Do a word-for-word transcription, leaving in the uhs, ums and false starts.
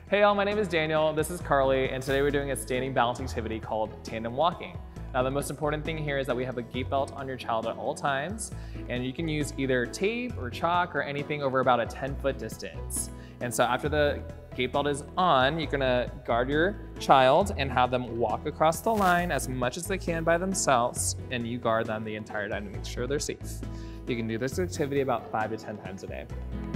Hey y'all, my name is Daniel, this is Carly, and today we're doing a standing balance activity called tandem walking. Now the most important thing here is that we have a gait belt on your child at all times, and you can use either tape or chalk or anything over about a ten foot distance. And so after the gait belt is on, you're gonna guard your child and have them walk across the line as much as they can by themselves, and you guard them the entire time to make sure they're safe. You can do this activity about five to ten times a day.